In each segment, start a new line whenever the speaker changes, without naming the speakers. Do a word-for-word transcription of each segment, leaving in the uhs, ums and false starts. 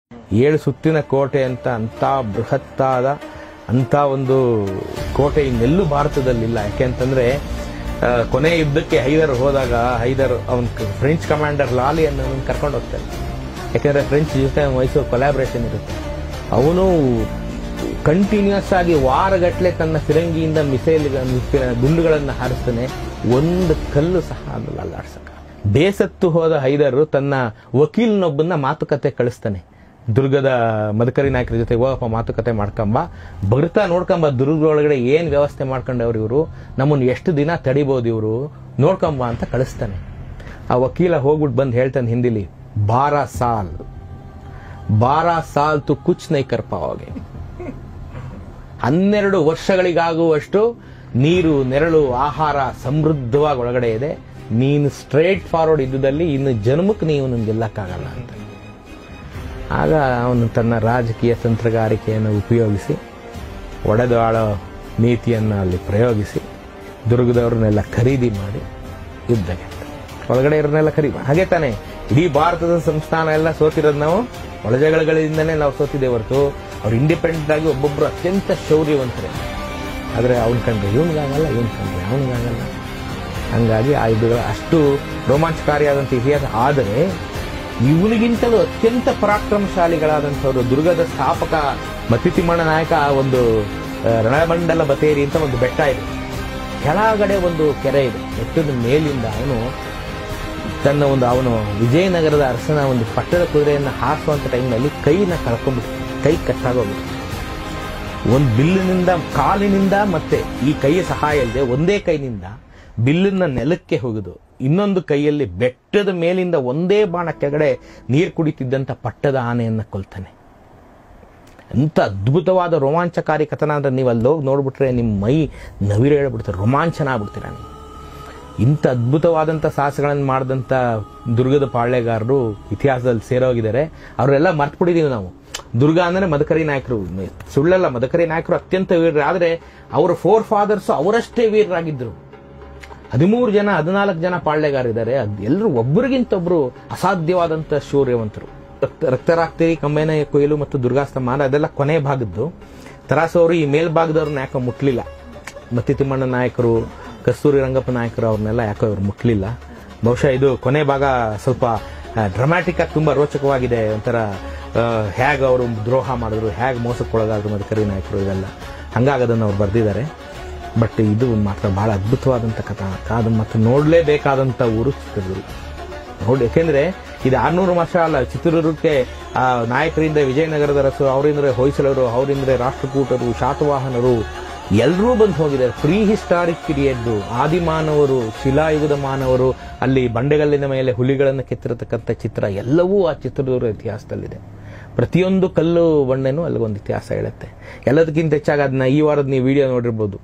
ಏಳು ಸುತ್ತಿನ ಕೋಟೆ ಅಂತ ಅಂತ ಬೃಹತ್ತಾದ ಅಂತ ಒಂದು ಕೋಟೆ ಇನ್ನೆಲ್ಲೂ ಭಾರತದಲ್ಲಿಲ್ಲ. ಯಾಕೆಂತಂದ್ರೆ ಕೊನೆ ಯುದ್ಧಕ್ಕೆ ಹೈದರ್ ಹೋದಾಗ ಹೈದರ್ ಅವನ್ ಫ್ರೆಂಚ್ ಕಮಾಂಡರ್ ಲಾಲಿ ಅನ್ನು ಕರ್ಕೊಂಡು ಹೋಗ್ತಾನೆ. ಯಾಕೆಂದ್ರೆ ಫ್ರೆಂಚ್ ಜೊತೆ ಮೈಸೂರು ಕೊಲಾಬ್ರೇಷನ್ ಇರುತ್ತೆ. ಅವನು ಕಂಟಿನ್ಯೂಸ್ ಆಗಿ ವಾರಗಟ್ಟಲೆ ತನ್ನ ಫಿರಂಗಿಯಿಂದ ಮಿಸೈಲ್ ಗುಂಡುಗಳನ್ನು ಹಾರಿಸ್ತಾನೆ. ಒಂದು ಕಲ್ಲು ಸಹ ಅದಲ್ಲ ಅಲ್ಲಾಡ್ಸಕ. ಬೇಸತ್ತು ಹೋದ ಹೈದರ್ ತನ್ನ ವಕೀಲನೊಬ್ಬನ್ನ ಮಾತುಕತೆ ಕಳಿಸ್ತಾನೆ. ದುರ್ಗದ ಮದಕರಿ ನಾಯಕರ ಜೊತೆ ಹೋಗಪ್ಪ ಮಾತುಕತೆ ಮಾಡ್ಕೊಂಬ, ಬರ್ತಾ ನೋಡ್ಕೊಂಬ ದುರ್ಗದೊಳಗಡೆ ಏನ್ ವ್ಯವಸ್ಥೆ ಮಾಡ್ಕೊಂಡವ್ರು ಇವರು, ನಮ್ಮನ್ನು ಎಷ್ಟು ದಿನ ತಡಿಬಹುದು ಇವರು, ನೋಡ್ಕೊಂಬ ಅಂತ ಕಳಿಸ್ತಾನೆ. ಆ ವಕೀಲ ಹೋಗ್ಬಿಟ್ಟು ಬಂದು ಹೇಳ್ತಾನೆ ಹಿಂದಿಲಿ, ಬಾರಾ ಸಾಲ್ ಬಾರಾ ಸಾಲ್ ತು ಕುಚ್ ನೈ ಕರ್ ಪಾವೋಗೆ. ಹನ್ನೆರಡು ವರ್ಷಗಳಿಗಾಗುವಷ್ಟು ನೀರು, ನೆರಳು, ಆಹಾರ ಸಮೃದ್ಧವಾಗಿ ಒಳಗಡೆ ಇದೆ. ನೀನು ಸ್ಟ್ರೇಟ್ ಫಾರ್ವರ್ಡ್ ಇದ್ದುದಲ್ಲಿ ಇನ್ನು ಜನ್ಮಕ್ಕೆ ನೀವು ಗೆಲ್ಲಕ್ಕಾಗಲ್ಲ ಅಂತ. ಆಗ ಅವನು ತನ್ನ ರಾಜಕೀಯ ತಂತ್ರಗಾರಿಕೆಯನ್ನು ಉಪಯೋಗಿಸಿ ಒಡೆದಾಳೋ ನೀತಿಯನ್ನು ಅಲ್ಲಿ ಪ್ರಯೋಗಿಸಿ ದುರ್ಗದವ್ರನ್ನೆಲ್ಲ ಖರೀದಿ ಮಾಡಿ ಯುದ್ಧಕ್ಕೆ ಒಳಗಡೆ ಇರೋನ್ನೆಲ್ಲ ಖರೀದಿ. ಹಾಗೆ ತಾನೆ ಇಡೀ ಭಾರತದ ಸಂಸ್ಥಾನ ಎಲ್ಲ ಸೋತಿರೋದು ನಾವು ಒಳಜಗಳಗಳಿಂದನೇ ನಾವು ಸೋತಿದ್ದೇ ಹೊರತು ಅವ್ರು ಇಂಡಿಪೆಂಡೆಂಟ್ ಆಗಿ ಒಬ್ಬೊಬ್ರು ಅತ್ಯಂತ ಶೌರ್ಯವಂತರೇ. ಆದರೆ ಅವನ ಕಂಡ್ರೆ ಇವನಿಗಾಗಲ್ಲ, ಇವನ್ ಕಂಡ್ರೆ ಅವನಿಗಾಗಲ್ಲ. ಹಂಗಾಗಿ ಆ ಯುದ್ಧಗಳು ಅಷ್ಟು ರೋಮಾಂಚಕಾರಿಯಾದಂಥ ಇತಿಹಾಸ. ಆದರೆ ಇವನಿಗಿಂತಲೂ ಅತ್ಯಂತ ಪರಾಕ್ರಮಶಾಲಿಗಳಾದಂಥವ್ರು ದುರ್ಗದ ಸ್ಥಾಪಕ ಮತ್ತಿತಿಮ್ಮಣ್ಣ ನಾಯಕ ಒಂದು ರಣಮಂಡಲ ಬತೇರಿ ಅಂತ ಒಂದು ಬೆಟ್ಟ ಇದೆ. ಕೆಳಗಡೆ ಒಂದು ಕೆರೆ ಇದೆ. ಬೆಟ್ಟದ ಮೇಲಿಂದ ಅವನು ತನ್ನ ಒಂದು ಅವನು ವಿಜಯನಗರದ ಅರಸನ ಒಂದು ಪಟ್ಟದ ಕುದುರೆಯನ್ನು ಹಾರಿಸುವಂತ ಟೈಮ್ನಲ್ಲಿ ಕೈನ ಕಳ್ಕೊಂಡ್ಬಿಟ್ಟು ಕೈ ಕಟ್ಟಾಗೋಗ್ಬಿಟ್ಟು ಒಂದು ಬಿಲ್ಲಿನಿಂದ ಕಾಲಿನಿಂದ ಮತ್ತೆ ಈ ಕೈಯ ಸಹಾಯ ಇಲ್ಲದೆ ಒಂದೇ ಕೈನಿಂದ ಬಿಲ್ಲನ್ನ ನೆಲಕ್ಕೆ ಹೋಗುದು, ಇನ್ನೊಂದು ಕೈಯಲ್ಲಿ ಬೆಟ್ಟದ ಮೇಲಿಂದ ಒಂದೇ ಬಾಣ ಕೆಳಗಡೆ ನೀರು ಕುಡಿತಿದ್ದಂಥ ಪಟ್ಟದ ಆನೆಯನ್ನ ಕೊಲ್ತಾನೆ. ಎಂತ ಅದ್ಭುತವಾದ ರೋಮಾಂಚಕಾರಿ ಕಥನ ಅಂದ್ರೆ ನೀವು ಅಲ್ಲಿ ಹೋಗಿ ನೋಡ್ಬಿಟ್ರೆ ನಿಮ್ಮ ಮೈ ನವಿರು ಹೇಳ್ಬಿಡ್ತಾರೆ, ರೋಮಾಂಚನ ಆಗ್ಬಿಡ್ತೀರ ನೀವು. ಇಂಥ ಅದ್ಭುತವಾದಂಥ ಸಾಹಸಗಳನ್ನು ಮಾಡಿದಂಥ ದುರ್ಗದ ಪಾಳ್ಯಗಾರರು ಇತಿಹಾಸದಲ್ಲಿ ಸೇರೋಗಿದ್ದಾರೆ. ಅವರೆಲ್ಲ ಮರ್ತ್ಬಿಟ್ಟಿದ್ದೀವಿ ನಾವು. ದುರ್ಗ ಅಂದ್ರೆ ಮದಕರಿ ನಾಯಕರು, ಸುಳ್ಳಲ್ಲ, ಮದಕರಿ ನಾಯಕರು ಅತ್ಯಂತ ವೀರರು. ಆದರೆ ಅವರ ಫೋರ್ ಫಾದರ್ಸ್ ಅವರಷ್ಟೇ ವೀರರಾಗಿದ್ದರು. ಹದಿಮೂರು ಜನ ಹದಿನಾಲ್ಕು ಜನ ಪಾಳ್ಯಗಾರಿದ್ದಾರೆ. ಎಲ್ಲರೂ ಒಬ್ಬರಿಗಿಂತೊಬ್ರು ಅಸಾಧ್ಯವಾದಂಥ ಶೌರ್ಯವಂತರು. ರಕ್ತರಾಕ್ತಿರಿ, ಕಮ್ಮೇನ ಕೊಯ್ಲು ಮತ್ತು ದುರ್ಗಾಸ್ತಮಾನ ಅದೆಲ್ಲ ಕೊನೆ ಭಾಗದ್ದು. ತರಾಸವರು ಈ ಮೇಲ್ಭಾಗದವ್ರನ್ನ ಯಾಕೋ ಮುಟ್ಲಿಲ್ಲ. ಮತ್ತಿತಿಮ್ಮಣ್ಣ ನಾಯಕರು, ಕಸ್ತೂರಿ ರಂಗಪ್ಪ ನಾಯಕರು ಅವ್ರನ್ನೆಲ್ಲ ಯಾಕೋ ಅವ್ರು ಮುಟ್ಲಿಲ್ಲ. ಬಹುಶಃ ಇದು ಕೊನೆ ಭಾಗ ಸ್ವಲ್ಪ ಡ್ರಾಮ್ಯಾಟಿಕ್ ಆಗಿ ತುಂಬಾ ರೋಚಕವಾಗಿದೆ. ಒಂಥರ ಹೇಗೆ ಅವರು ದ್ರೋಹ ಮಾಡಿದ್ರು, ಹೇಗೆ ಮೋಸಕ್ಕೊಳಗಾದ್ರು ಮದಕರಿ ನಾಯಕರು, ಇವೆಲ್ಲ ಹಂಗಾಗದನ್ನು ಅವ್ರು ಬರೆದಿದ್ದಾರೆ. ಬಟ್ ಇದು ಮಾತ್ರ ಬಹಳ ಅದ್ಭುತವಾದಂಥ ಕಥಾನಕ. ಅದು ಮತ್ತೆ ನೋಡಲೇಬೇಕಾದಂಥ ಊರು ಚಿತ್ರದುರ್ಗ. ನೋಡಿ, ಯಾಕೆಂದ್ರೆ ಇದು ಆರ್ನೂರು ವರ್ಷ ಅಲ್ಲ. ಚಿತ್ರದುರ್ಗಕ್ಕೆ ಆ ನಾಯಕರಿಂದ ವಿಜಯನಗರದ ಅರಸು, ಅವರಿಂದ್ರೆ ಹೊಯ್ಸಳರು, ಅವರಿಂದ್ರೆ ರಾಷ್ಟ್ರಕೂಟರು, ಶಾತವಾಹನರು ಎಲ್ಲರೂ ಬಂದು ಹೋಗಿದ್ದಾರೆ. ಪ್ರೀ ಹಿಸ್ಟಾರಿಕ್ ಪೀರಿಯಡ್, ಆದಿಮಾನವರು, ಶಿಲಾಯುಗದ ಮಾನವರು, ಅಲ್ಲಿ ಬಂಡೆಗಲ್ಲಿನ ಮೇಲೆ ಹುಲಿಗಳನ್ನು ಕೆತ್ತಿರತಕ್ಕಂಥ ಚಿತ್ರ ಎಲ್ಲವೂ ಆ ಚಿತ್ರದುರ್ಗ ಇತಿಹಾಸದಲ್ಲಿದೆ. ಪ್ರತಿಯೊಂದು ಕಲ್ಲು ಬಂಡೆನೂ ಅಲ್ಲಿಗೊಂದು ಇತಿಹಾಸ ಹೇಳುತ್ತೆ. ಎಲ್ಲದಕ್ಕಿಂತ ಹೆಚ್ಚಾಗಿ ಅದನ್ನ ಈ ವಾರದ ನೀವು ವಿಡಿಯೋ ನೋಡಿರ್ಬೋದು.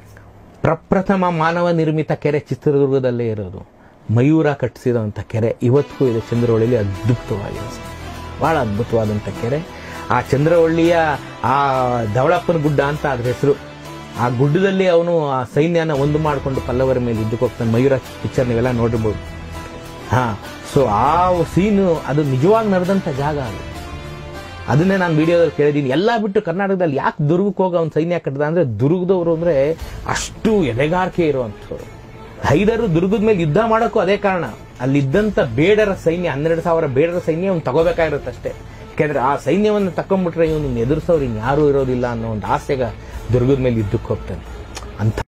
ಪ್ರಪ್ರಥಮ ಮಾನವ ನಿರ್ಮಿತ ಕೆರೆ ಚಿತ್ರದುರ್ಗದಲ್ಲೇ ಇರೋದು. ಮಯೂರ ಕಟ್ಟಿಸಿದಂಥ ಕೆರೆ ಇವತ್ತಿಗೂ ಇದೆ ಚಂದ್ರವಳ್ಳಿಲಿ. ಅದ್ಭುತವಾಗಿದೆ, ಬಹಳ ಅದ್ಭುತವಾದಂಥ ಕೆರೆ. ಆ ಚಂದ್ರವಳ್ಳಿಯ ಆ ಧವಳಪ್ಪನ ಗುಡ್ಡ ಅಂತ ಅದ್ರ ಹೆಸರು. ಆ ಗುಡ್ಡದಲ್ಲಿ ಅವನು ಆ ಸೈನ್ಯನ ಒಂದು ಮಾಡಿಕೊಂಡು ಪಲ್ಲವರ ಮೇಲೆ ಇದ್ದಕ್ಕೆ ಹೋಗ್ತಾನೆ. ಮಯೂರ ಪಿಕ್ಚರ್ ನೀವೆಲ್ಲ ನೋಡಿರ್ಬೋದು. ಹಾ, ಸೊ ಆ ಸೀನು ಅದು ನಿಜವಾಗಿ ನಡೆದಂಥ ಜಾಗ ಅದು. ಅದನ್ನೇ ನಾನು ವಿಡಿಯೋದಲ್ಲಿ ಕೇಳಿದ್ದೀನಿ. ಎಲ್ಲ ಬಿಟ್ಟು ಕರ್ನಾಟಕದಲ್ಲಿ ಯಾಕೆ ದುರ್ಗಕ್ಕೆ ಹೋಗಿ ಅವ್ನು ಸೈನ್ಯ ಕಟ್ಟದ ಅಂದ್ರೆ, ದುರ್ಗದವರು ಅಂದ್ರೆ ಅಷ್ಟು ಎದೆಗಾರಿಕೆ ಇರುವಂಥವ್ರು. ಹೈದರು ದುರ್ಗದ ಮೇಲೆ ಯುದ್ಧ ಮಾಡೋಕ್ಕೂ ಅದೇ ಕಾರಣ. ಅಲ್ಲಿದ್ದಂಥ ಬೇಡರ ಸೈನ್ಯ, ಹನ್ನೆರಡು ಸಾವಿರ ಬೇಡರ ಸೈನ್ಯ ಅವ್ನು ತಗೋಬೇಕಾಗಿರುತ್ತಷ್ಟೇ. ಯಾಕೆಂದ್ರೆ ಆ ಸೈನ್ಯವನ್ನು ತಕೊಂಡ್ಬಿಟ್ರೆ ಇವನು ಎದುರಿಸೋರು ಇನ್ಯಾರೂ ಇರೋದಿಲ್ಲ ಅನ್ನೋ ಒಂದು ಆಸೆಗ ದುರ್ಗದ ಮೇಲೆ ಯುದ್ಧಕ್ಕೆ ಹೋಗ್ತಾನೆ ಅಂತ.